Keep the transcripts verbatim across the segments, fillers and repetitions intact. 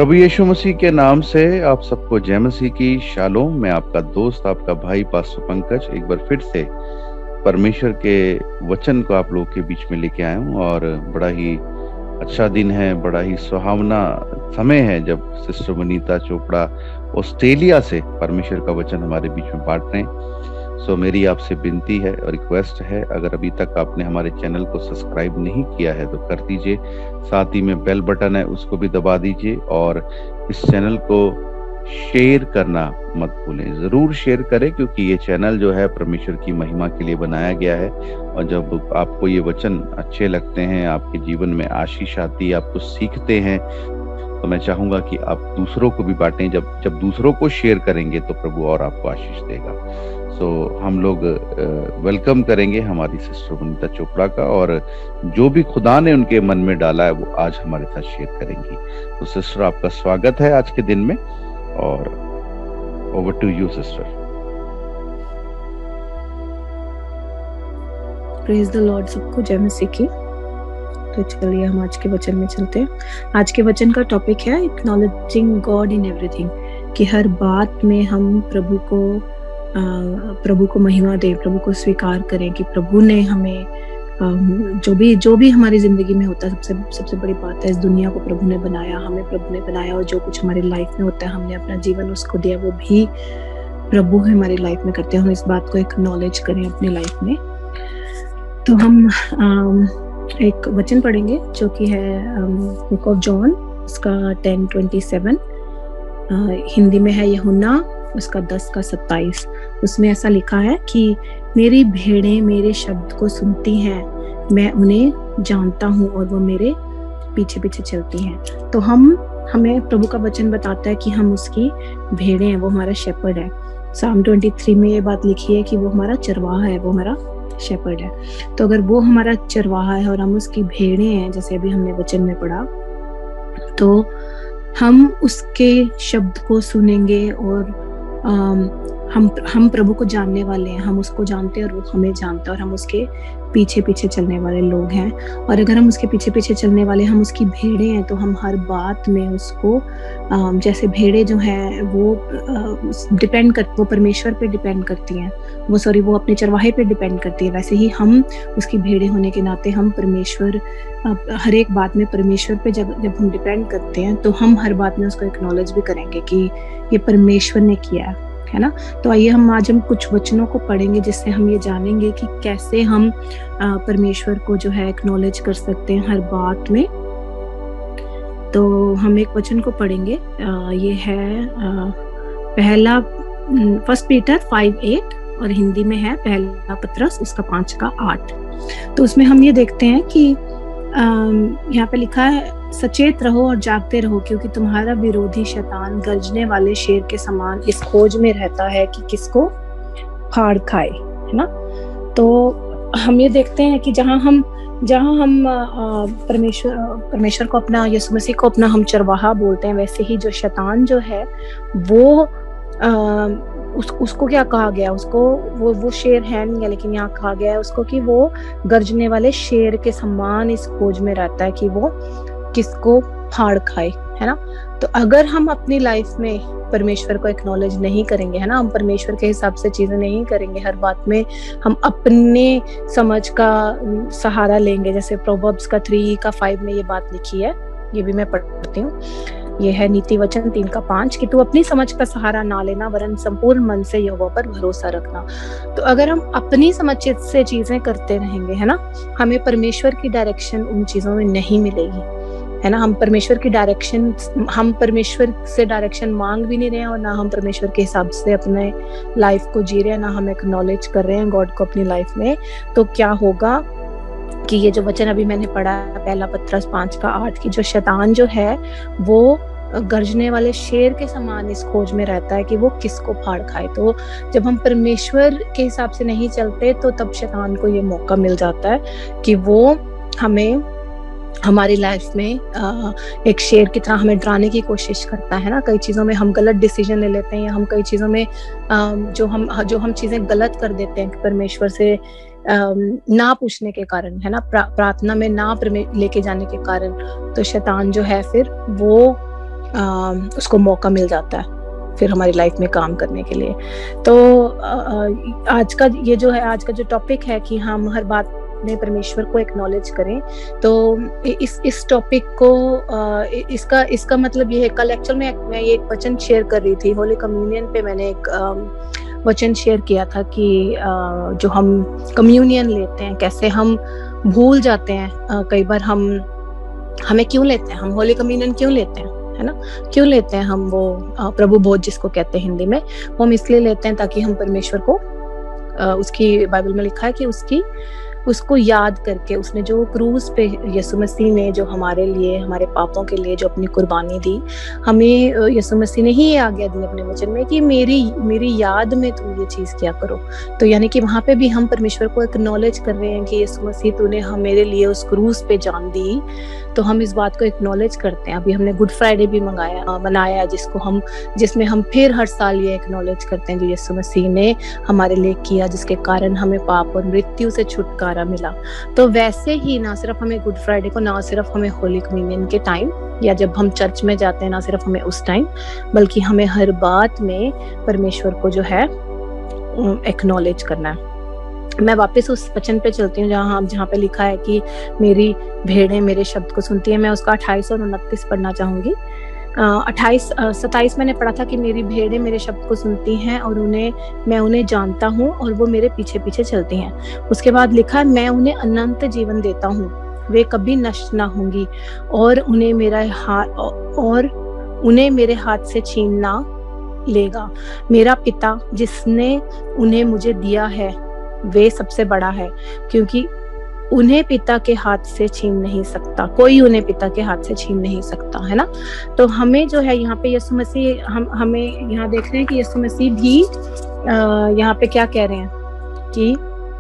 प्रभु यीशु मसीह के नाम से आप सबको जय मसीह की शालोम। मैं आपका दोस्त, आपका भाई पास्टर पंकज एक बार फिर से परमेश्वर के वचन को आप लोगों के बीच में लेके आया हूँ। और बड़ा ही अच्छा दिन है, बड़ा ही सुहावना समय है जब सिस्टर वनीता चोपड़ा ऑस्ट्रेलिया से परमेश्वर का वचन हमारे बीच में बांट रहे हैं। सो मेरी आपसे विनती है और रिक्वेस्ट है, अगर अभी तक आपने हमारे चैनल को सब्सक्राइब नहीं किया है तो कर दीजिए। साथ ही में बेल बटन है उसको भी दबा दीजिए और इस चैनल को शेयर करना मत भूलें। जरूर शेयर करें, क्योंकि ये चैनल जो है परमेश्वर की महिमा के लिए बनाया गया है। और जब आपको ये वचन अच्छे लगते हैं, आपके जीवन में आशीष आती है, आप कुछ सीखते हैं, तो मैं चाहूंगा कि आप दूसरों को भी बांटें। जब जब दूसरों को शेयर करेंगे तो प्रभु और आपको आशीष देगा। सो so, हम लोग वेलकम करेंगे हमारी सिस्टर वनीता चोपड़ा का, और जो भी खुदा ने उनके मन में डाला है वो आज हमारे साथ शेयर करेंगी। तो सिस्टर, आपका स्वागत है आज के दिन में, और over to you sister. Praise the Lord, सबको जय मसीह की। तो चलिए हम आज के वचन में चलते हैं। आज के वचन का टॉपिक है एक्नॉलेजिंग गॉड इन एवरीथिंग, कि हर बात में हम प्रभु को प्रभु को महिमा दें, प्रभु को स्वीकार करें कि प्रभु ने हमें जो भी जो भी हमारी जिंदगी में होता है, सबसे सबसे बड़ी बात है, इस दुनिया को प्रभु ने बनाया, हमें प्रभु ने बनाया, और जो कुछ हमारी लाइफ में होता है, हमने अपना जीवन उसको दिया, वो भी प्रभु हमारी लाइफ में करते हैं। हम इस बात को एक्नॉलेज करें अपनी लाइफ में। तो हम एक वचन पढ़ेंगे जो कि है बुक ऑफ जॉन, उसका टेन ट्वेंटी सेवन, हिंदी में है यूहन्ना उसका दस का सत्ताईस। उसमें ऐसा लिखा है कि मेरी भेड़ें मेरे शब्द को सुनती हैं, मैं उन्हें जानता हूँ और वो मेरे पीछे पीछे चलती हैं। तो हम हमें प्रभु का वचन बताता है कि हम उसकी भेड़ें हैं, वो हमारा शेपर्ड है। साम तेईस में ये बात लिखी है कि वो हमारा चरवाहा है, वो हमारा शेपर्ड है। तो अगर वो हमारा चरवाहा है और हम उसकी भेड़ें हैं, जैसे अभी हमने वचन में पढ़ा, तो हम उसके शब्द को सुनेंगे और Um, हम हम प्रभु को जानने वाले हैं, हम उसको जानते हैं और वो हमें जानता है, और हम उसके पीछे पीछे चलने वाले लोग हैं। और अगर हम उसके पीछे पीछे चलने वाले, हम उसकी भेड़े हैं, तो हम हर बात में उसको um, जैसे भेड़े जो हैं वो डिपेंड कर वो परमेश्वर पे डिपेंड करती हैं, वो सॉरी वो अपने चरवाहे पे डिपेंड करती है, वैसे ही हम उसकी भेड़े होने के नाते हम परमेश्वर हर एक बात में परमेश्वर पे जब जब हम डिपेंड करते हैं, तो हम हर बात में उसको एक्नॉलेज भी करेंगे कि ये परमेश्वर ने किया है है ना। तो आइए हम आज हम कुछ वचनों को पढ़ेंगे जिससे हम ये जानेंगे कि कैसे हम परमेश्वर को जो है एक्नॉलेज कर सकते हैं हर बात में। तो हम एक वचन को पढ़ेंगे, ये है पहला फर्स्ट पीटर फाइव एट, और हिंदी में है पहला पत्रस उसका पांच का आठ। तो उसमें हम ये देखते हैं कि यहाँ पे लिखा है, सचेत रहो और जागते रहो, क्योंकि तुम्हारा विरोधी शैतान गरजने वाले शेर के समान इस खोज में रहता है कि किसको फाड़ खाए, है ना। तो हम ये देखते हैं कि जहाँ हम जहाँ हम परमेश्वर परमेश्वर को अपना, यीशु मसीह को अपना हम चरवाहा बोलते हैं, वैसे ही जो शैतान जो है वो आ, उस, उसको क्या कहा गया, उसको वो वो शेर है नहीं है, लेकिन यहाँ कहा गया है उसको कि वो गर्जने वाले शेर के समान इस खोज में रहता है कि वो किसको फाड़ खाए, है ना। तो अगर हम अपनी लाइफ में परमेश्वर को एक्नॉलेज नहीं करेंगे, है ना, हम परमेश्वर के हिसाब से चीजें नहीं करेंगे, हर बात में हम अपने समझ का सहारा लेंगे, जैसे प्रोवर्ब्स का थ्री का फाइव में ये बात लिखी है, ये भी मैं पढ़ती हूँ। ये है नीति वचन तीन का पांच, कि तू अपनी समझ का सहारा ना लेना, वरन संपूर्ण मन से यहोवा पर भरोसा रखना। तो अगर हम अपनी समझ से चीजें करते रहेंगे, है ना, हमें परमेश्वर की डायरेक्शन उन चीजों में नहीं मिलेगी, है ना। हम परमेश्वर की डायरेक्शन हम परमेश्वर से डायरेक्शन मांग भी नहीं रहे हैं, और ना हम परमेश्वर के हिसाब से अपने लाइफ को जी रहे हैं, ना हम एक्नॉलेज कर रहे हैं गॉड को अपनी लाइफ में। तो क्या होगा कि ये जो वचन अभी मैंने पढ़ा, पहला पत्रस पांच का आठ, की जो शैतान जो है वो गर्जने वाले शेर के समान इस खोज में रहता है कि वो किसको फाड़ खाए। तो जब हम परमेश्वर के हिसाब से नहीं चलते, तो तब शैतान को ये मौका मिल जाता है कि वो हमें हमारी लाइफ में आ, एक शेर की तरह हमें डराने की कोशिश करता है ना। कई चीज़ों में हम गलत डिसीजन ले लेते हैं, या हम कई चीज़ों में आ, जो हम जो हम चीज़ें गलत कर देते हैं परमेश्वर से आ, ना पूछने के कारण, है ना, प्रा, प्रार्थना में ना लेके जाने के कारण। तो शैतान जो है फिर वो आ, उसको मौका मिल जाता है फिर हमारी लाइफ में काम करने के लिए। तो आज का ये जो है आज का जो टॉपिक है कि हम हर बात में परमेश्वर को एक्नॉलेज करें, तो इस इस टॉपिक को इसका इसका मतलब ये है, कल एक्चुअल में मैं ये एक वचन शेयर कर रही थी होली कम्युनियन पे, मैंने एक वचन शेयर किया था कि जो हम कम्युनियन लेते हैं कैसे हम भूल जाते हैं कई बार, हम हमें क्यों लेते हैं, हम होली कम्युनियन क्यों लेते हैं, है ना, क्यों लेते हैं हम वो प्रभु भोज जिसको कहते हैं हिंदी में, वो हम इसलिए लेते हैं ताकि हम परमेश्वर को, उसकी बाइबल में लिखा है कि उसकी उसको याद करके, उसने जो क्रूज पे यीशु मसीह ने जो हमारे लिए, हमारे पापों के लिए जो अपनी कुर्बानी दी, हमें यीशु मसीह ने ही ये आज्ञा दी अपने वचन में कि मेरी मेरी याद में तुम ये चीज किया करो। तो यानी कि वहां पे भी हम परमेश्वर को एक्नॉलेज कर रहे हैं कि यीशु मसीह तूने हम मेरे लिए उस क्रूज पे जान दी, तो हम इस बात को एक्नॉलेज करते हैं। अभी हमने गुड फ्राइडे भी मंगाया मनाया जिसको हम जिसमें हम फिर हर साल ये एक्नॉलेज करते हैं जो यीशु मसीह ने हमारे लिए किया, जिसके कारण हमें पाप और मृत्यु से छुटकारा मिला। तो वैसे ही ना सिर्फ हमें गुड फ्राइडे को, ना सिर्फ हमें होली कम्युनियन के टाइम या जब हम चर्च में जाते हैं, ना सिर्फ हमें उस टाइम, बल्कि हमें हर बात में परमेश्वर को जो है एक्नॉलेज करना है। मैं वापस उस वचन पे चलती हूँ जहाँ जहाँ पे लिखा है कि मेरी भेड़ें मेरे शब्द को सुनती है। मैं उसका अट्ठाईस और उनतीस पढ़ना चाहूंगी। अट्ठाईस सत्ताईस मैंने पढ़ा था कि मेरी भेड़ें मेरे शब्द को सुनती हैं और उन्हें मैं उन्हें जानता हूँ और वो मेरे पीछे पीछे चलती हैं। उसके बाद लिखा है मैं उन्हें अनंत जीवन देता हूँ, वे कभी नष्ट ना होंगी और उन्हें मेरा हाथ और उन्हें मेरे हाथ से छीनना लेगा। मेरा पिता जिसने उन्हें मुझे दिया है वे सबसे बड़ा है, क्योंकि उन्हें पिता के हाथ से छीन नहीं सकता, कोई उन्हें पिता के हाथ से छीन नहीं सकता, है ना। तो हमें जो है यहाँ पे यीशु मसीह, हम हमें यहाँ देख रहे हैं कि यीशु मसीह भी आ, यहाँ पे क्या कह रहे हैं कि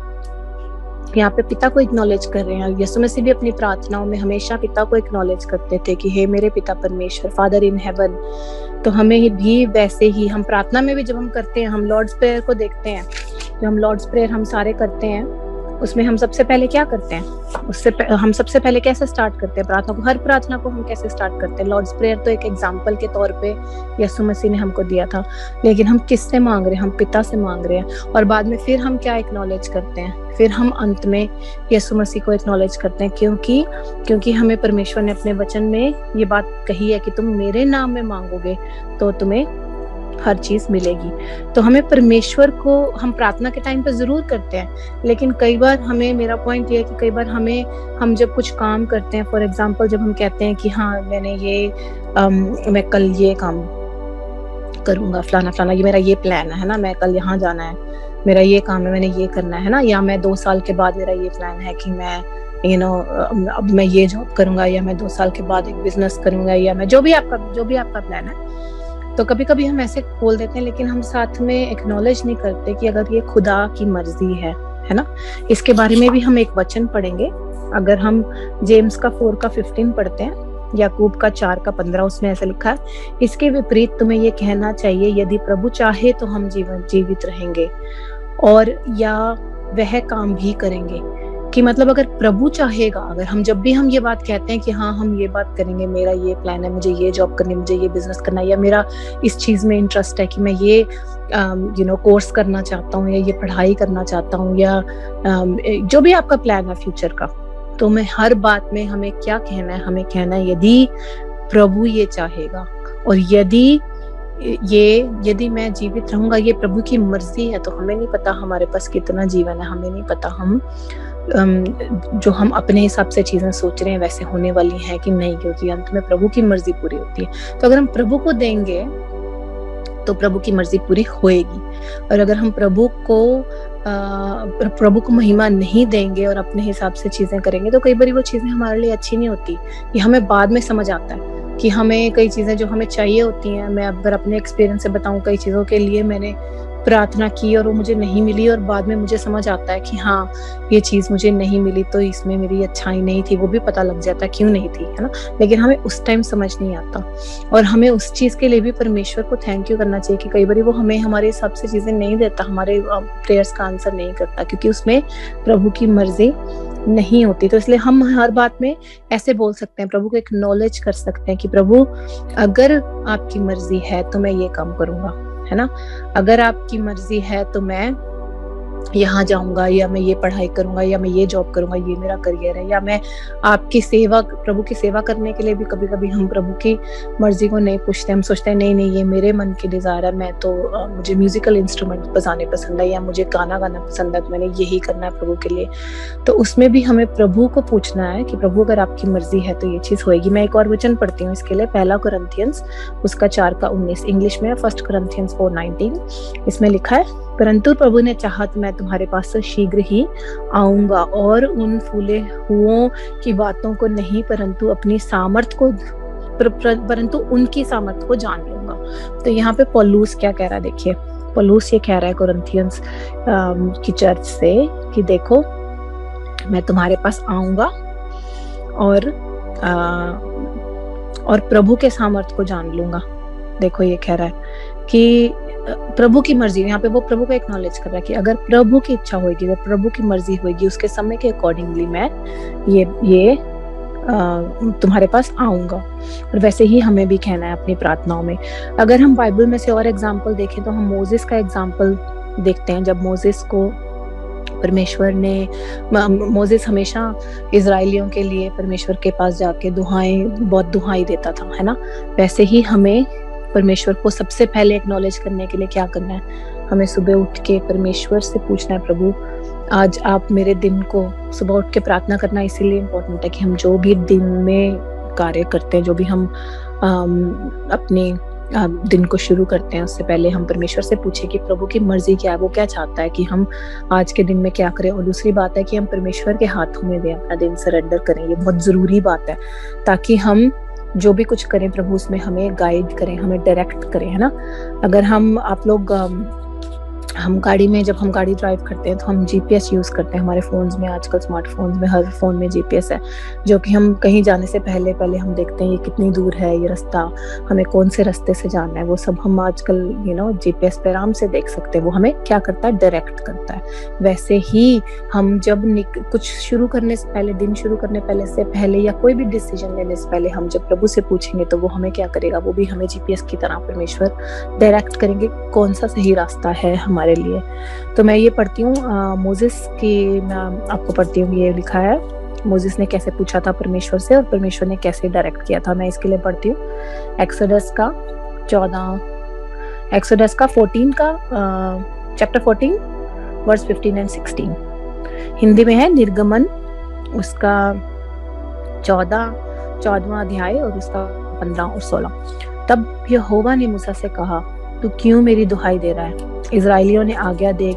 यहाँ पे पिता को एक्नॉलेज कर रहे हैं। यीशु मसीह भी अपनी प्रार्थनाओं में हमेशा पिता को एक्नॉलेज करते थे कि हे मेरे पिता परमेश्वर, फादर इन हेवन। तो हमें भी वैसे ही, हम प्रार्थना में भी जब हम करते हैं, हम लॉर्ड्स प्रेयर को देखते हैं, जो हम लॉर्ड्स प्रेयर हम सारे करते हैं, उसमें हम सबसे पहले क्या करते हैं, उससे हम सबसे पहले कैसे स्टार्ट करते हैं प्रार्थना को, हर प्रार्थना को हम कैसे स्टार्ट करते हैं। लॉर्ड्स प्रेयर तो एक एग्जाम्पल के तौर पे यीशु मसीह ने हमको दिया था, लेकिन हम किससे मांग रहे हैं, हम पिता से मांग रहे हैं। और बाद में फिर हम क्या एक्नॉलेज करते हैं, फिर हम अंत में यीशु मसीह को एक्नॉलेज करते हैं, क्योंकि क्योंकि हमें परमेश्वर ने अपने वचन में ये बात कही है कि तुम मेरे नाम में मांगोगे तो तुम्हें हर चीज मिलेगी। तो हमें परमेश्वर को, हम प्रार्थना के टाइम पे जरूर करते हैं, लेकिन कई बार हमें, मेरा पॉइंट ये है कि कई बार हमें, हम जब कुछ काम करते हैं, फॉर एग्जांपल जब हम कहते हैं कि हाँ मैंने ये आम, मैं कल ये काम करूंगा, फलाना फलाना, ये मेरा ये प्लान है ना, मैं कल यहाँ जाना है, मेरा ये काम है, मैंने ये करना है ना, या मैं दो साल के बाद मेरा ये प्लान है कि मैं यू नो अब मैं ये जॉब करूंगा, या मैं दो साल के बाद एक बिजनेस करूंगा, या मैं जो भी आपका जो भी आपका प्लान है। तो कभी कभी हम ऐसे बोल देते हैं, लेकिन हम साथ में एक्नॉलेज नहीं करते कि अगर ये खुदा की मर्जी है, है ना। इसके बारे में भी हम एक वचन पढ़ेंगे। अगर हम जेम्स का फोर का फिफ्टीन पढ़ते हैं, याकूब का चार का पंद्रह, उसमें ऐसा लिखा है, इसके विपरीत तुम्हें ये कहना चाहिए, यदि प्रभु चाहे तो हम जीवन जीवित रहेंगे और या वह काम भी करेंगे। कि मतलब अगर प्रभु चाहेगा, अगर हम जब भी हम ये बात कहते हैं कि हाँ हम ये बात करेंगे, मेरा ये प्लान है, मुझे ये जॉब करनी, मुझे ये बिजनेस करना है, या मेरा इस चीज में इंटरेस्ट है कि मैं ये यू नो कोर्स करना चाहता हूँ, या ये पढ़ाई करना चाहता हूँ, या um, जो भी आपका प्लान है फ्यूचर का, तो मैं हर बात में हमें क्या कहना है, हमें कहना है यदि प्रभु ये चाहेगा, और यदि ये यदि मैं जीवित रहूंगा, ये प्रभु की मर्जी है। तो हमें नहीं पता हमारे पास कितना जीवन है, हमें नहीं पता हम जो हम अपने हिसाब से चीजें सोच रहे हैं वैसे होने वाली हैं कि नहीं, क्योंकि अंत में प्रभु की मर्जी पूरी होती है। तो अगर हम प्रभु को देंगे तो प्रभु की मर्जी पूरी होएगी, और अगर हम प्रभु को प्रभु को महिमा नहीं देंगे और अपने हिसाब से चीजें करेंगे, तो कई बार वो चीजें हमारे लिए अच्छी नहीं होती। ये हमें बाद में समझ आता है कि हमें कई चीजें जो हमें चाहिए होती हैं, मैं अगर अपने एक्सपीरियंस से बताऊं, कई चीजों के लिए मैंने प्रार्थना की और वो मुझे नहीं मिली, और बाद में मुझे समझ आता है कि हाँ ये चीज मुझे नहीं मिली तो इसमें मेरी अच्छाई नहीं थी, वो भी पता लग जाता क्यों नहीं थी, है ना। लेकिन हमें उस टाइम समझ नहीं आता, और हमें उस चीज के लिए भी परमेश्वर को थैंक यू करना चाहिए कि कई बार वो हमें हमारे हिसाब से चीजें नहीं देता, हमारे प्रेयर्स का आंसर नहीं करता, क्योंकि उसमें प्रभु की मर्जी नहीं होती। तो इसलिए हम हर बात में ऐसे बोल सकते हैं, प्रभु को एक्नॉलेज कर सकते हैं कि प्रभु अगर आपकी मर्जी है तो मैं ये काम करूंगा, है ना। अगर आपकी मर्जी है तो मैं यहाँ जाऊंगा, या मैं ये पढ़ाई करूंगा, या मैं ये जॉब करूंगा, ये मेरा करियर है, या मैं आपकी सेवा, प्रभु की सेवा करने के लिए भी कभी कभी हम प्रभु की मर्जी को नहीं पूछते, हम सोचते हैं नहीं नहीं ये मेरे मन की डिजायर है, मैं तो uh, मुझे म्यूजिकल इंस्ट्रूमेंट बजाने पसंद है, या मुझे गाना गाना पसंद है, तो मैंने यही करना है प्रभु के लिए। तो उसमें भी हमें प्रभु को पूछना है कि प्रभु अगर आपकी मर्जी है तो ये चीज होएगी। मैं एक और वचन पढ़ती हूँ इसके लिए, पहला कुरिन्थियंस उसका चार का उन्नीस, इंग्लिश में फर्स्ट कुरिन्थियंस फोर नाइनटीन। इसमें लिखा है, परंतु प्रभु ने चाहा तो मैं तुम्हारे पास से शीघ्र ही आऊंगा, और उन फूले हुओं की बातों को नहीं, परंतु अपनी सामर्थ को पर, पर, परंतु उनकी सामर्थ को जान लूंगा। तो यहाँ पे पौलुस क्या कह रहा है, देखिए पौलुस ये कह रहा है कुरिन्थियंस की चर्च से कि देखो मैं तुम्हारे पास आऊंगा और आ, और प्रभु के सामर्थ को जान लूंगा। देखो ये कह रहा है कि प्रभु की मर्जी, यहाँ पे वो प्रभु को एक्नॉलेज कर रहा है कि अगर प्रभु की इच्छा होगी, अगर प्रभु की मर्जी होगी, उसके समय के अकॉर्डिंगली मैं ये ये आ, तुम्हारे पास आऊंगा। और वैसे ही हमें भी कहना है अपनी प्रार्थनाओं में। अगर हम बाइबल में से और एग्जाम्पल देखें तो हम मोसेस का एग्जाम्पल देखते हैं। जब मोसेस को परमेश्वर ने, मोसेस हमेशा इजराइलियों के लिए परमेश्वर के पास जाके दुहाएं, बहुत दुहाई देता था, है ना। वैसे ही हमें परमेश्वर को सबसे पहले एक्नॉलेज करने के लिए क्या करना है, हमें सुबह उठ के परमेश्वर से पूछना है, प्रभु आज आप मेरे दिन को, सुबह उठ के प्रार्थना करना इसीलिए इम्पोर्टेंट है कि हम जो भी दिन में कार्य करते हैं, जो भी हम अपने दिन को शुरू करते हैं, उससे पहले हम परमेश्वर से पूछे कि प्रभु की मर्जी क्या है, वो क्या चाहता है कि हम आज के दिन में क्या करें। और दूसरी बात है कि हम परमेश्वर के हाथों में दें, अपना दिन सरेंडर करें। ये बहुत जरूरी बात है, ताकि हम जो भी कुछ करें प्रभु उसमें हमें गाइड करें, हमें डायरेक्ट करें, है ना। अगर हम आप लोग हम गाड़ी में, जब हम गाड़ी ड्राइव करते हैं तो हम जीपीएस यूज करते हैं हमारे फोन्स में। आजकल स्मार्टफोन्स में हर फोन में जीपीएस है, जो कि हम कहीं जाने से पहले पहले हम देखते हैं ये कितनी दूर है, ये रास्ता, हमें कौन से रास्ते से जाना है, वो सब हम आजकल यू नो जीपीएस पे आराम से देख सकते हैं। वो हमें क्या करता है, डायरेक्ट करता है। वैसे ही हम जब कुछ शुरू करने से पहले, दिन शुरू करने पहले से पहले, या कोई भी डिसीजन लेने से पहले हम जब प्रभु से पूछेंगे तो वो हमें क्या करेगा, वो भी हमें जीपीएस की तरह परमेश्वर डायरेक्ट करेंगे कौन सा सही रास्ता है हमारे लिए। तो मैं ये पढ़ती हूँ मोसेस की, मैं आपको पढ़ती हूँ, ये लिखा है मोसेस ने कैसे पूछा था परमेश्वर से और परमेश्वर ने कैसे डायरेक्ट किया था। मैं इसके लिए पढ़ती हूँ एक्सोडस का चौदह, एक्सोडस का फोर्टीन का chapter fourteen verse fifteen and sixteen. Hindi में है निर्गमन उसका चौदह चौदहवां अध्याय और उसका पंद्रह और सोलह। तब यहोवा ने मूसा से कहा, तू क्यों मेरी दुहाई दे रहा है? इजराइलियों ने आज्ञा दे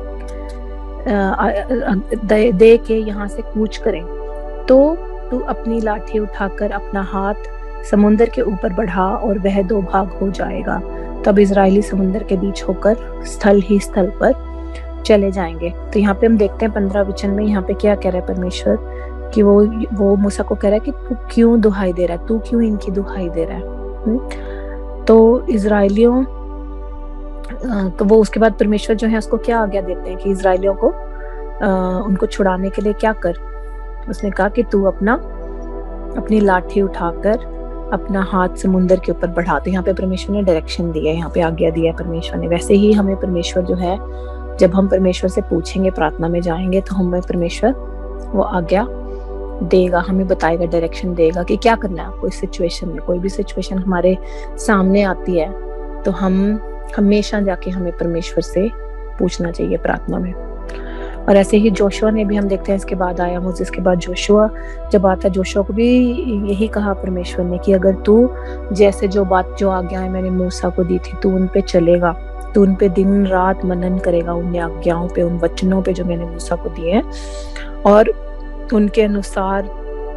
दे, दे के यहाँ से कूच करें, तो तू अपनी लाठी उठाकर अपना हाथ समुद्र के ऊपर बढ़ा और वह दो भाग हो जाएगा। तब इजराइली समुद्र के बीच होकर स्थल ही स्थल पर चले जाएंगे। तो यहाँ पे हम देखते हैं पंद्रह वचन में यहाँ पे क्या कह रहा है परमेश्वर, कि वो वो मूसा को कह रहा है कि तू क्यों दुहाई दे रहा है, तू क्यों इनकी दुहाई दे रहा है। तो इजराइलियों तो वो उसके बाद परमेश्वर जो है उसको क्या आज्ञा देते हैं कि इजराइलियों को आ, उनको छुड़ाने के लिए क्या कर। उसने कहा कि तू अपना अपनी लाठी उठाकर अपना हाथ समुद्र के ऊपर बढ़ा। तो यहाँ पे परमेश्वर ने डायरेक्शन दिया है, यहाँ पे आज्ञा दिया है परमेश्वर ने। वैसे ही हमें परमेश्वर जो है, जब हम परमेश्वर से पूछेंगे, प्रार्थना में जाएंगे, तो हमें परमेश्वर वो आज्ञा देगा, हमें बताएगा, डायरेक्शन देगा कि क्या करना है आपको इस सिचुएशन में। कोई भी सिचुएशन हमारे सामने आती है तो हम हमेशा जाके हमें परमेश्वर से पूछना चाहिए प्रार्थना में। और ऐसे ही जोशुआ ने भी, हम देखते हैं इसके बाद आया मोसेस के बाद जोशुआ जब आता, जोशुआ को भी यही कहा परमेश्वर ने कि अगर तू जैसे जो बात, जो आज्ञाएं मैंने मूसा को दी थी, तू उन पे चलेगा, तू उन पे दिन रात मनन करेगा, उन आज्ञाओं पे, उन वचनों पे जो मैंने मूसा को दिए हैं, और उनके अनुसार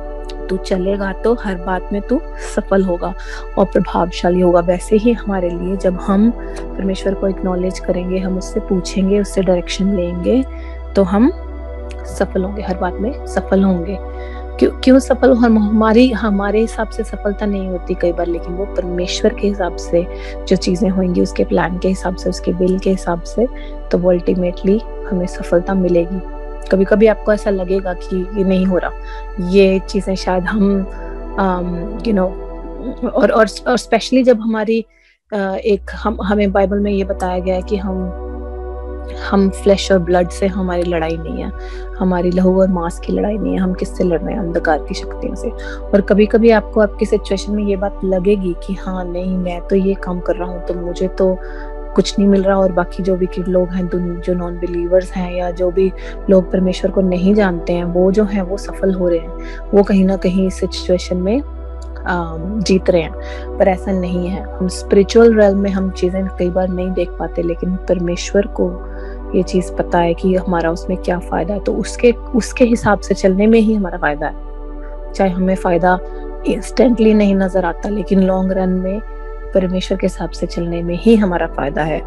तू चलेगा तो हर बात में तू सफल होगा और प्रभावशाली होगा। वैसे ही हमारे लिए जब हम परमेश्वर को एक्नॉलेज करेंगे, हम उससे पूछेंगे, उससे डायरेक्शन लेंगे, तो हम सफल होंगे, हर बात में सफल होंगे। क्यों क्यों सफल? हम हमारी हमारे हिसाब से सफलता नहीं होती कई बार, लेकिन वो परमेश्वर के हिसाब से जो चीजें होंगी, उसके प्लान के हिसाब से, उसके विल के हिसाब से, तो वो अल्टीमेटली हमें सफलता मिलेगी। कभी कभी आपको ऐसा लगेगा कि ये नहीं हो रहा, ये चीजें शायद हम यू नो और और और स्पेशली जब हमारी uh, एक हम हमें बाइबल में ये बताया गया है कि हम हम फ्लैश और ब्लड से हमारी लड़ाई नहीं है, हमारी लहू और मांस की लड़ाई नहीं है। हम किससे लड़ रहे हैं? अंधकार की शक्तियों से। और कभी कभी आपको आपकी सिचुएशन में ये बात लगेगी कि हाँ नहीं, मैं तो ये काम कर रहा हूँ तो मुझे तो कुछ नहीं मिल रहा, और बाकी जो विकेड लोग हैं, जो नॉन बिलीवर्स हैं, या जो भी लोग परमेश्वर को नहीं जानते हैं, वो जो हैं वो सफल हो रहे हैं, वो कहीं ना कहीं इस सिचुएशन में जीत रहे हैं। पर ऐसा नहीं है। हम स्पिरिचुअल रेल्म में हम चीजें कई बार नहीं देख पाते, लेकिन परमेश्वर को ये चीज पता है कि हमारा उसमें क्या फायदा है, तो उसके उसके हिसाब से चलने में ही हमारा फायदा है। चाहे हमें फायदा इंस्टेंटली नहीं नजर आता, लेकिन लॉन्ग रन में परमेश्वर के हिसाब से चलने में ही हमारा फायदा है।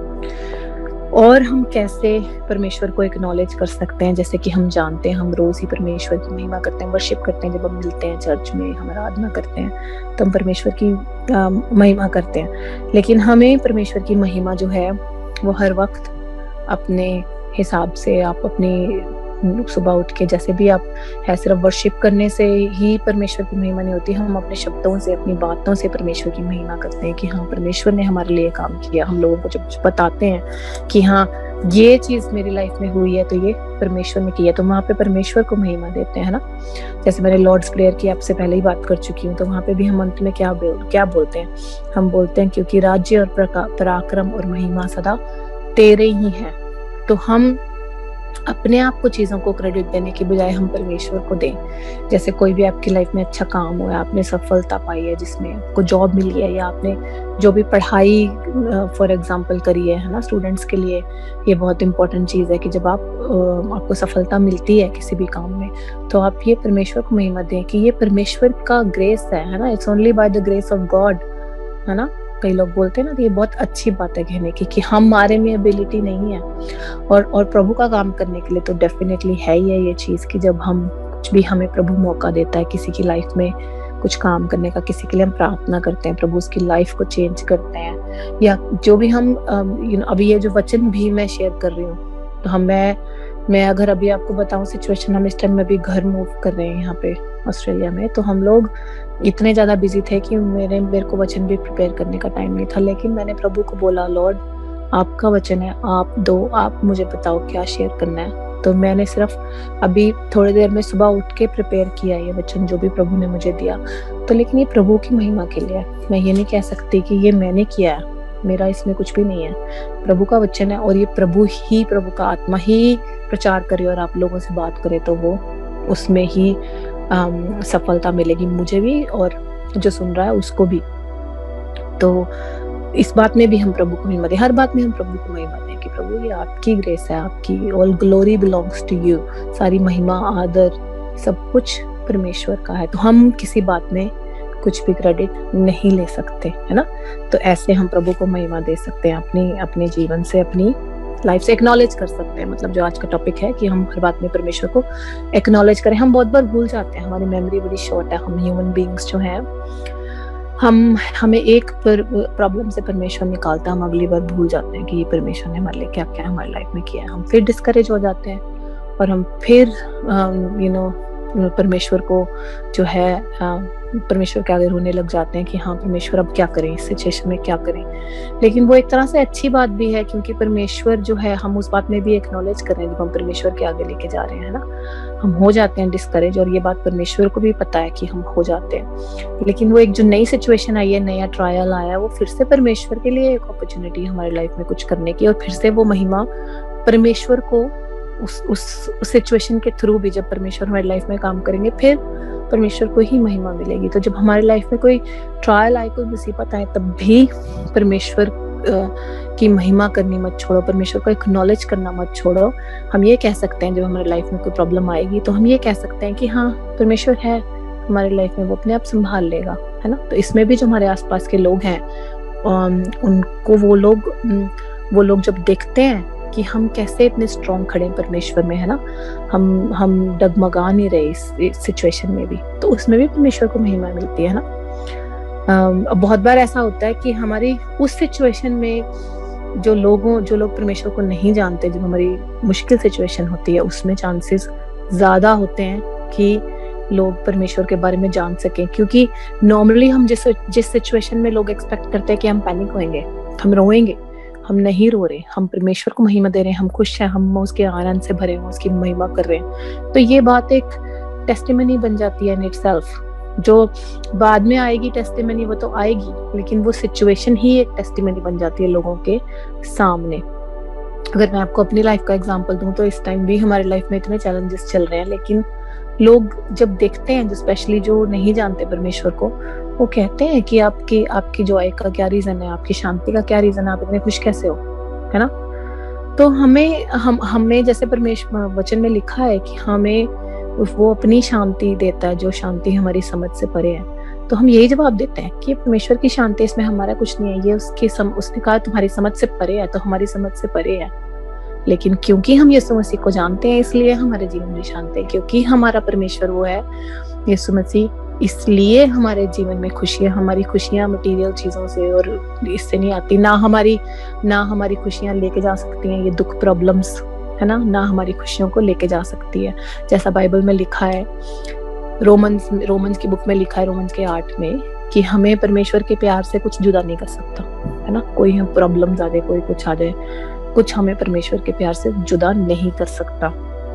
और हम कैसे परमेश्वर को एक्नॉलेज कर सकते हैं? जैसे कि हम जानते हैं, हम रोज ही परमेश्वर की महिमा करते हैं, वर्शिप करते हैं। जब हम मिलते हैं चर्च में, हम आराधना करते हैं, तो हम परमेश्वर की आ, महिमा करते हैं। लेकिन हमें परमेश्वर की महिमा जो है वो हर वक्त अपने हिसाब से, आप अपनी सुबह उठ के जैसे भी आप है, सिर्फ वर्शिप करने से ही परमेश्वर की महिमा नहीं होती। हम अपने शब्दों से, अपनी बातों से परमेश्वर की महिमा करते हैं कि हाँ, परमेश्वर ने हमारे लिए काम किया। हम लोगों को जब कुछ बताते हैं कि हाँ ये चीज मेरी लाइफ में हुई है, तो ये परमेश्वर ने किया, तो वहां पे परमेश्वर को महिमा देते हैं ना। जैसे मैंने लॉर्ड्स प्रेयर की आपसे पहले ही बात कर चुकी हूँ, तो वहां पे भी हम अंत में क्या बोल क्या बोलते हैं? हम बोलते हैं क्योंकि राज्य और पराक्रम और महिमा सदा तेरे ही है। तो हम अपने आप को चीजों को क्रेडिट देने की बजाय हम परमेश्वर को दें। जैसे कोई भी आपकी लाइफ में अच्छा काम हुआ, आपने सफलता पाई है, जिसमें आपको जॉब मिली है, या आपने जो भी पढ़ाई फॉर एग्जांपल करी है, है ना। स्टूडेंट्स के लिए ये बहुत इंपॉर्टेंट चीज है कि जब आप आपको सफलता मिलती है किसी भी काम में, तो आप ये परमेश्वर को महिमा दें कि ये परमेश्वर का ग्रेस है, है ना। It's only by the grace of God, है ना। कई लोग बोलते हैं ना, तो ये बहुत अच्छी बात है कहने की कि हमारे में एबिलिटी नहीं है। और और प्रभु का काम करने के लिए तो डेफिनेटली है ही है ये चीज कि जब हम कुछ भी, हमें प्रभु मौका देता है किसी की लाइफ में कुछ काम करने का, किसी के लिए हम प्रार्थना करते हैं, प्रभु उसकी लाइफ को चेंज करते हैं, या जो भी हम यू नो अभी ये जो वचन भी मैं शेयर कर रही हूँ, तो हम मैं मैं अगर अभी आपको बताऊं सिचुएशन, हम इस टाइम में भी घर मूव कर रहे हैं यहाँ पे ऑस्ट्रेलिया में, तो हम लोग इतने ज्यादा बिजी थे कि मेरे मेरे को वचन भी प्रिपेयर करने का टाइम नहीं था। लेकिन मैंने प्रभु को बोला, लॉर्ड आपका वचन है, आप दो, आप मुझे बताओ क्या शेयर करना है। तो मैंने सिर्फ अभी थोड़ी देर में सुबह उठ के प्रिपेयर किया ये वचन जो भी प्रभु ने मुझे दिया। तो लेकिन ये प्रभु की महिमा के लिए, मैं ये नहीं कह सकती कि ये मैंने किया है, मेरा इसमें कुछ भी नहीं है, प्रभु का वचन है। और ये प्रभु ही, प्रभु का आत्मा ही प्रचार करे और आप लोगों से बात करे, तो वो उसमें ही आम, सफलता मिलेगी मुझे भी और जो सुन रहा है उसको भी। तो इस बात में भी हम प्रभु को महिमा दें, हर बात में हम प्रभु को महिमा दें कि प्रभु ये आपकी ग्रेस है, आपकी all glory belongs to you. सारी महिमा, आदर, सब कुछ परमेश्वर का है। तो हम किसी बात में कुछ भी क्रेडिट नहीं ले सकते, है ना। तो ऐसे हम प्रभु को महिमा दे सकते हैं, अपनी अपने जीवन से, अपनी लाइफ से एक्नॉलेज कर सकते हैं। मतलब जो आज का टॉपिक है कि हम हर बात में परमेश्वर को एक्नॉलेज करें। हम बहुत बार भूल जाते हैं, हमारी मेमोरी बड़ी शॉर्ट है। हम ह्यूमन बीइंग्स जो हैं, हम हमें एक प्रॉब्लम से परमेश्वर निकालता है, हम अगली बार भूल जाते हैं कि ये परमेश्वर ने हमारे लिए क्या क्या हमारी लाइफ में किया है। हम फिर डिस्करेज हो जाते हैं और हम फिर यू नो परमेश्वर को जो है परमेश्वर के आगे रोने लग जाते हैं कि हाँ परमेश्वर अब क्या करें, इस सिचुएशन में क्या करें। लेकिन वो एक तरह से अच्छी बात भी है, क्योंकि परमेश्वर जो है, हम उस बात में भी एक्नॉलेज कर रहे हैं जब हम परमेश्वर के आगे लेके जा रहे हैं, ना। हम हो जाते हैं डिस्करेज, और ये बात परमेश्वर को भी पता है कि हम हो जाते हैं। लेकिन वो एक जो नई सिचुएशन आई है, नया ट्रायल आया, वो फिर से परमेश्वर के लिए एक अपॉर्चुनिटी हमारी लाइफ में कुछ करने की, और फिर से वो महिमा परमेश्वर को उस उस सिचुएशन के थ्रू भी, जब परमेश्वर हमारी लाइफ में काम करेंगे, फिर परमेश्वर को ही महिमा मिलेगी। तो जब हमारी लाइफ में कोई ट्रायल आए, कोई मुसीबत आए, तब भी परमेश्वर की महिमा करनी मत छोड़ो, परमेश्वर को एक्नॉलेज करना मत छोड़ो। हम ये कह सकते हैं, जब हमारी लाइफ में कोई प्रॉब्लम आएगी, तो हम ये कह सकते हैं कि हाँ परमेश्वर है, हमारी लाइफ में वो अपने आप संभाल लेगा, है ना। तो इसमें भी जो हमारे आसपास के लोग हैं, उनको वो लोग वो लोग जब देखते हैं कि हम कैसे इतने स्ट्रॉन्ग खड़े हैं परमेश्वर में, है ना, हम हम डगमगा नहीं रहे इस सिचुएशन में भी, तो उसमें भी परमेश्वर को महिमा मिलती है ना। अब बहुत बार ऐसा होता है कि हमारी उस सिचुएशन में जो लोगों जो लोग परमेश्वर को नहीं जानते, जब हमारी मुश्किल सिचुएशन होती है, उसमें चांसेस ज्यादा होते हैं कि लोग परमेश्वर के बारे में जान सकें, क्योंकि नॉर्मली हम जिस जिस सिचुएशन में लोग एक्सपेक्ट करते हैं कि हम पैनिक होएंगे, हम रोएंगे, हम नहीं रो रहे, हम परमेश्वर को महिमा दे रहे हैं, हम खुश हैं, हम उसके आनंद से भरे हैं, उसकी महिमा कर रहे हैं, तो ये बात एक टेस्टिमनी बन जाती है इन इटसेल्फ। जो बाद में आएगी टेस्टिमनी वो तो आएगी, लेकिन वो सिचुएशन ही एक टेस्टिमनी बन जाती है लोगों के सामने। अगर मैं आपको अपनी लाइफ का एग्जांपल दूं तो इस टाइम भी हमारी लाइफ में इतने चैलेंजेस चल रहे हैं, लेकिन लोग जब देखते हैं, जो स्पेशली जो नहीं जानते परमेश्वर को, वो कहते हैं कि आपकी आपकी जॉय का क्या रीजन है, आपकी शांति का क्या रीजन है, आप इतने खुश कैसे हो, है ना। तो हमें हम हमें जैसे परमेश्वर वचन में लिखा है कि हमें वो अपनी शांति देता है, जो शांति हमारी समझ से परे है। तो हम यही जवाब देते हैं कि परमेश्वर की शांति, इसमें हमारा कुछ नहीं है, ये उसकी सम, उसने कहा तुम्हारी समझ से परे है, तो हमारी समझ से परे है। लेकिन क्योंकि हम यीशु मसीह को जानते हैं, इसलिए हमारे जीवन में शांति है, क्योंकि हमारा परमेश्वर वो है यीशु मसीह, इसलिए हमारे जीवन में खुशियां, हमारी खुशियां मटेरियल चीजों से और इससे नहीं आती, ना हमारी ना हमारी खुशियां लेके जा सकती हैं ये दुख, प्रॉब्लम्स, है ना, ना हमारी खुशियों को लेके जा सकती है। जैसा बाइबल में लिखा है, रोमन्स रोमन्स की बुक में लिखा है, रोमन्स के आठ में, कि हमें परमेश्वर के प्यार से कुछ जुदा नहीं कर सकता, है ना। कोई हम प्रॉब्लम्स आ जाए, कोई कुछ आ जाए, कुछ हमें परमेश्वर के प्यार से जुदा नहीं कर सकता।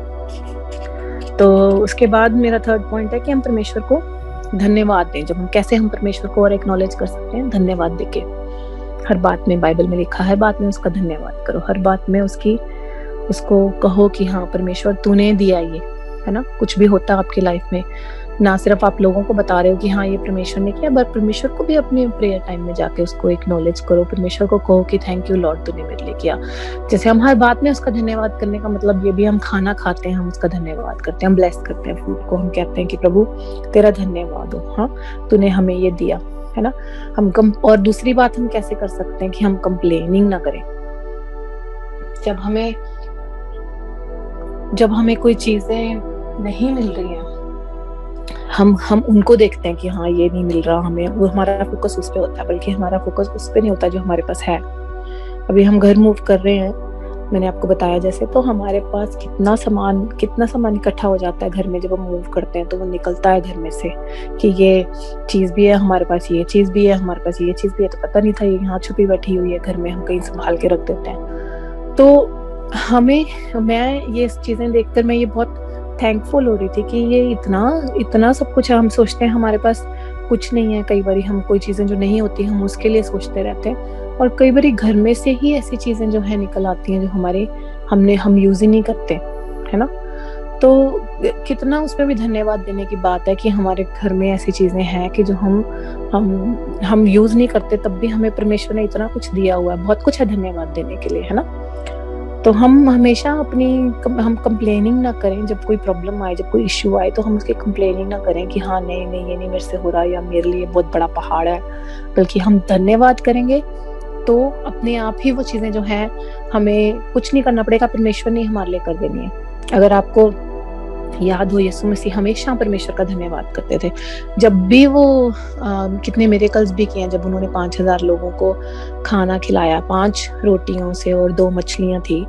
तो उसके बाद मेरा थर्ड पॉइंट है कि हम परमेश्वर को धन्यवाद दें। जब हम कैसे हम परमेश्वर को और एक्नॉलेज कर सकते हैं, धन्यवाद देके। हर बात में, बाइबल में लिखा है, हर बात में उसका धन्यवाद करो, हर बात में उसकी उसको कहो कि हाँ परमेश्वर तूने दिया ये, है ना। कुछ भी होता है आपकी लाइफ में, ना सिर्फ आप लोगों को बता रहे हो कि हाँ ये परमेश्वर ने किया, बट परमेश्वर को भी अपने प्रेयर टाइम में जाके उसको एक्नॉलेज करो, परमेश्वर को कहो कि थैंक यू लॉर्ड, तूने मेरे लिए किया। जैसे हम हर बात में उसका धन्यवाद करने का मतलब ये भी, हम खाना खाते हैं, हम उसका धन्यवाद करते हैं, हम ब्लेस करते हैं फूड को, हम कहते हैं कि प्रभु तेरा धन्यवाद हो, हाँ तूने हमें ये दिया, है ना। हम कम और दूसरी बात हम कैसे कर सकते हैं कि हम कंप्लेनिंग ना करें। जब हमें जब हमें कोई चीजें नहीं मिल रही हैं, हम हम उनको देखते हैं कि हाँ ये नहीं मिल रहा हमें, वो हमारा फोकस उस पे होता है, बल्कि हमारा फोकस उस पे नहीं होता जो हमारे पास है। अभी हम घर मूव कर रहे हैं, मैंने आपको बताया जैसे, तो हमारे पास कितना सामान कितना सामान इकट्ठा हो जाता है घर में। जब हम मूव करते हैं तो वो निकलता है घर में से कि ये चीज भी है हमारे पास, ये चीज भी है हमारे पास, ये चीज भी है, तो पता नहीं था ये यहाँ छुपी बैठी हुई है घर में, हम कहीं संभाल के रख देते हैं। तो हमें मैं ये चीजें देखकर मैं ये बहुत थैंकफुल हो रही थी कि ये इतना इतना सब कुछ है। हम सोचते हैं हमारे पास कुछ नहीं है, कई बार हम कोई चीजें जो नहीं होती हम उसके लिए सोचते रहते हैं, और कई बार घर में से ही ऐसी चीजें जो है निकल आती हैं जो हमारे हमने हम यूज ही नहीं करते, है ना। तो कितना उसमें भी धन्यवाद देने की बात है कि हमारे घर में ऐसी चीजें हैं कि जो हम हम हम यूज नहीं करते, तब भी हमें परमेश्वर ने इतना कुछ दिया हुआ है, बहुत कुछ है धन्यवाद देने के लिए, है ना। तो हम हमेशा अपनी हम कंप्लेनिंग ना करें। जब कोई प्रॉब्लम आए, जब कोई इश्यू आए, तो हम उसकी कंप्लेनिंग ना करें कि हाँ नहीं नहीं ये नहीं मेरे से हो रहा, या मेरे लिए बहुत बड़ा पहाड़ है, बल्कि हम धन्यवाद करेंगे तो अपने आप ही वो चीजें जो हैं, हमें कुछ नहीं करना पड़ेगा, परमेश्वर ने हमारे लिए कर देनी है। अगर आपको याद हो, यीशु मसीह हमेशा परमेश्वर का धन्यवाद करते थे। जब भी वो आ, कितने मिरेकल्स भी किए, जब उन्होंने पांच हजार लोगों को खाना खिलाया, पांच रोटियों से और दो मछलियां थी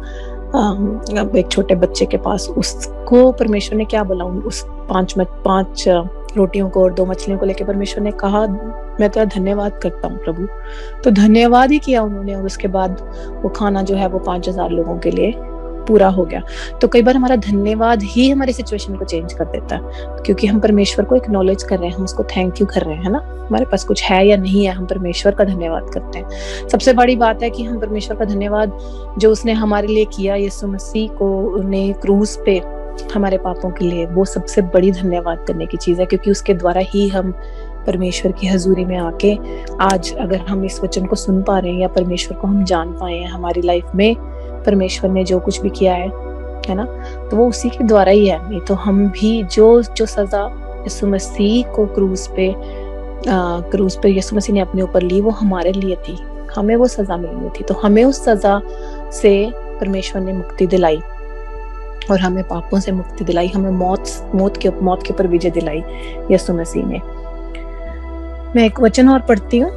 आ, एक छोटे बच्चे के पास, उसको परमेश्वर ने क्या बोला, उस पांच पांच रोटियों को और दो मछलियों को लेकर परमेश्वर ने कहा मैं तेरा धन्यवाद करता हूँ प्रभु। तो धन्यवाद ही किया उन्होंने, और उसके बाद वो खाना जो है वो पांच हजार लोगों के लिए पूरा हो गया। तो कई बार हमारा धन्यवाद ही हमारी सिचुएशन को चेंज कर देता है, क्योंकि हम परमेश्वर को एक्नॉलेज कर रहे हैं, हम उसको थैंक यू कर रहे हैं, है ना। हमारे पास कुछ है या नहीं है, हम परमेश्वर का धन्यवाद करते हैं। सबसे बड़ी बात है कि हम परमेश्वर का धन्यवाद जो उसने हमारे लिए किया, यीशु मसीह को ने क्रूस पे हमारे पापों के लिए, वो सबसे बड़ी धन्यवाद करने की चीज है, क्योंकि उसके द्वारा ही हम परमेश्वर की हजूरी में आके आज अगर हम इस वचन को सुन पा रहे हैं या परमेश्वर को हम जान पाए हैं, हमारी लाइफ में परमेश्वर ने जो कुछ भी किया है, है ना, तो वो उसी के द्वारा ही है। नहीं तो हम भी जो जो सजा यीशु मसीह को क्रूस पे क्रूस पे यीशु मसीह ने अपने ऊपर ली, वो हमारे लिए थी, हमें वो सजा मिलनी थी, तो हमें उस सजा से परमेश्वर ने मुक्ति दिलाई और हमें पापों से मुक्ति दिलाई, हमें मौत मौत के मौत के ऊपर विजय दिलाई यीशु मसीह ने। मैं एक वचन और पढ़ती हूँ,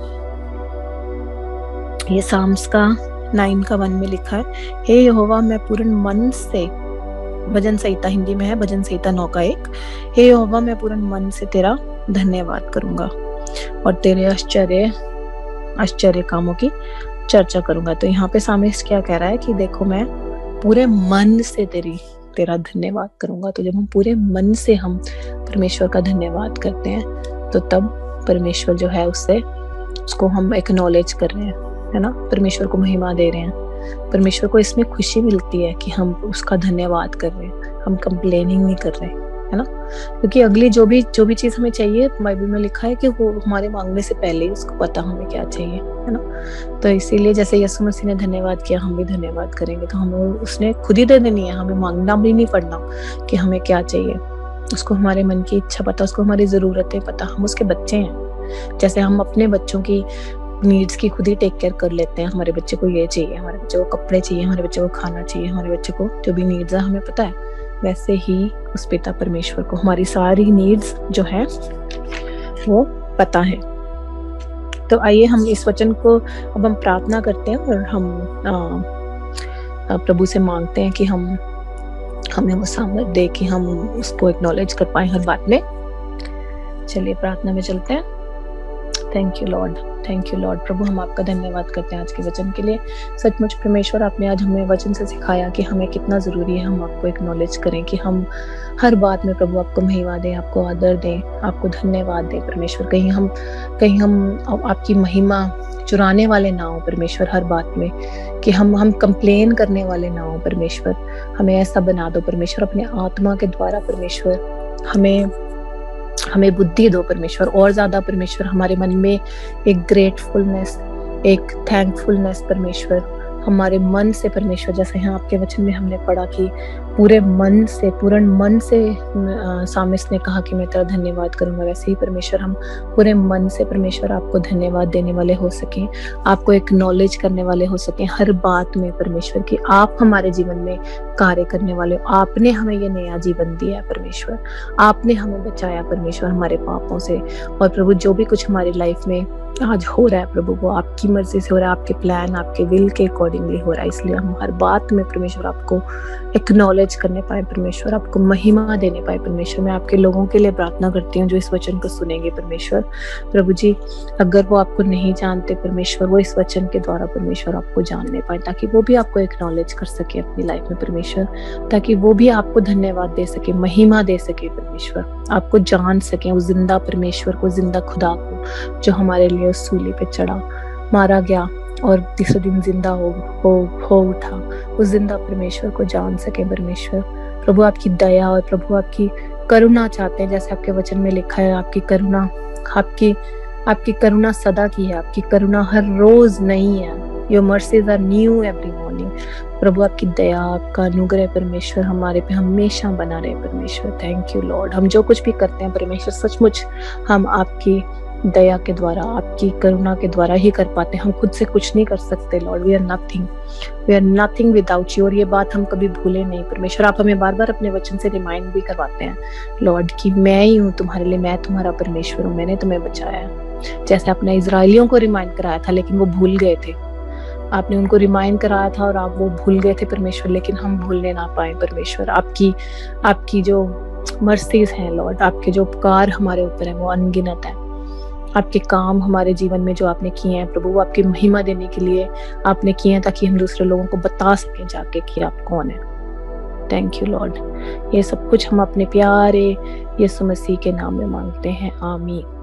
ये साम्स का नाइन का वन में लिखा है, हे यहोवा मैं पूर्ण मन से, भजन संहिता हिंदी में है, भजन संहिता नौ का एक, हे यहोवा मैं पूर्ण मन से तेरा धन्यवाद करूंगा और तेरे आश्चर्य आश्चर्य कामों की चर्चा करूंगा। तो यहाँ पे सामिस क्या कह रहा है कि देखो मैं पूरे मन से तेरी तेरा धन्यवाद करूंगा। तो जब हम पूरे मन से हम परमेश्वर का धन्यवाद करते हैं तो तब परमेश्वर जो है उससे उसको हम एक्नॉलेज कर रहे हैं, है ना, परमेश्वर को महिमा दे रहे हैं, परमेश्वर को इसमें खुशी मिलती है कि हम उसका धन्यवाद कर रहे हैं, हम कंप्लेनिंग नहीं कर रहे, है ना, क्योंकि अगली जो भी जो भी चीज हमें चाहिए बाइबल में लिखा है कि वो हमारे मांगने से पहले ही उसको पता हमें क्या चाहिए, है ना। तो इसीलिए जैसे यीशु मसीह ने धन्यवाद किया, हम भी धन्यवाद करेंगे, तो हमें उसने खुद ही दे देनी है, हमें मांगना भी नहीं पड़ना कि हमें क्या चाहिए, उसको हमारे मन की इच्छा पता, उसको हमारी जरूरतें पता, हम उसके बच्चे हैं। जैसे हम अपने बच्चों की नीड्स की खुद ही टेक केयर कर लेते हैं, हमारे बच्चे को ये चाहिए, हमारे बच्चे को कपड़े चाहिए, हमारे बच्चे को खाना चाहिए, हमारे बच्चे को जो भी नीड्स है हमें पता है, वैसे ही उस पिता परमेश्वर को हमारी सारी नीड्स जो है वो पता है। तो आइए हम इस वचन को अब हम प्रार्थना करते हैं और हम आ, प्रभु से मांगते हैं कि हम हमें वो सामर्थ दे कि हम उसको एक्नॉलेज कर पाए हर बात में। चलिए प्रार्थना में चलते हैं। Thank you Lord, thank you Lord. प्रभु हम आपका धन्यवाद करते हैं आज के वचन के लिए। सचमुच परमेश्वर आपने आज हमें वचन से सिखाया कि हमें कितना जरूरी है हम आपको एक्नॉलेज करें, कि हम हर बात में प्रभु आपको महिमा दें, आपको आदर दें, आपको धन्यवाद दें परमेश्वर। कहीं हम कहीं हम आपकी महिमा चुराने वाले ना हो परमेश्वर हर बात में, कि हम हम कंप्लेन करने वाले ना हो परमेश्वर। हमें ऐसा बना दो परमेश्वर, अपने आत्मा के द्वारा परमेश्वर हमें हमें बुद्धि दो परमेश्वर, और ज्यादा परमेश्वर हमारे मन में एक ग्रेटफुलनेस, एक थैंकफुलनेस परमेश्वर हमारे मन से परमेश्वर, जैसे यहाँ आपके वचन में हमने पढ़ा कि पूरे मन से, पूर्ण मन से सामिस ने कहा कि मैं तेरा धन्यवाद करूंगा, वैसे ही परमेश्वर हम पूरे मन से परमेश्वर आपको धन्यवाद देने वाले हो सकें, आपको एक्नॉलेज करने वाले हो सकें हर बात में परमेश्वर, कि आप हमारे जीवन में कार्य करने वाले हो। आपने हमें ये नया जीवन दिया है परमेश्वर, आपने हमें बचाया परमेश्वर हमारे पापों से। और प्रभु जो भी कुछ हमारी लाइफ में आज हो रहा है प्रभु, वो आपकी मर्जी से हो रहा है, आपके प्लान, आपके विल के अकॉर्डिंगली हो रहा है। इसलिए हम हर बात में परमेश्वर आपको एक्नॉलेज करने पाए परमेश्वर, आपको महिमा देने पाए परमेश्वर। मैं आपके लोगों के लिए प्रार्थना करती हूँ जो इस वचन को सुनेंगे परमेश्वर। प्रभु जी अगर वो आपको नहीं जानते परमेश्वर, वो इस वचन के द्वारा परमेश्वर आपको जानने पाए, ताकि वो भी आपको एक्नॉलेज कर सके अपनी लाइफ में परमेश्वर, ताकि वो भी आपको धन्यवाद दे सके, महिमा दे सके परमेश्वर, आपको जान सके उस जिंदा परमेश्वर को, जिंदा खुदा को जो हमारे लिए उस सूली पे चढ़ा, मारा गया और तीसरे दिन जिंदा हो हो हो उठा, उस जिंदा परमेश्वर को जान सके परमेश्वर। प्रभु आपकी दया और प्रभु आपकी करुणा चाहते हैं, जैसे आपके वचन में लिखा है, आपकी करुणा आपकी आपकी करुणा सदा की है, आपकी करुणा हर रोज नई है। Your mercies are new every morning. प्रभु आपकी दया, आपका अनुग्रह परमेश्वर हमारे पे हमेशा बना रहे परमेश्वर। Thank you Lord. हम जो कुछ भी करते हैं परमेश्वर, सचमुच हम आपकी दया के द्वारा, आपकी करुणा के द्वारा ही कर पाते हैं। हम खुद से कुछ नहीं कर सकते Lord. We are nothing, we are nothing without you. और ये बात हम कभी भूले नहीं परमेश्वर। आप हमें बार बार अपने वचन से रिमाइंड भी करवाते हैं लॉर्ड कि मैं ही हूँ तुम्हारे लिए, मैं तुम्हारा परमेश्वर हूँ, मैंने तुम्हें बचाया है। जैसे आपने इजराइलियों को रिमाइंड कराया था लेकिन वो भूल गए थे, आपने उनको रिमाइंड कराया था और आप वो भूल गए थे परमेश्वर, लेकिन हम भूलने ना पाए परमेश्वर। आपकी आपकी जो मर्सीज हैं लॉर्ड, आपके जो उपकार हमारे ऊपर है वो अनगिनत है। आपके काम हमारे जीवन में जो आपने किए हैं प्रभु, वो आपकी महिमा देने के लिए आपने किए हैं, ताकि हम दूसरे लोगों को बता सकें जाके कि आप कौन है। Thank you Lord. ये सब कुछ हम अपने प्यारे यीशु मसीह के नाम में मांगते हैं, आमीन।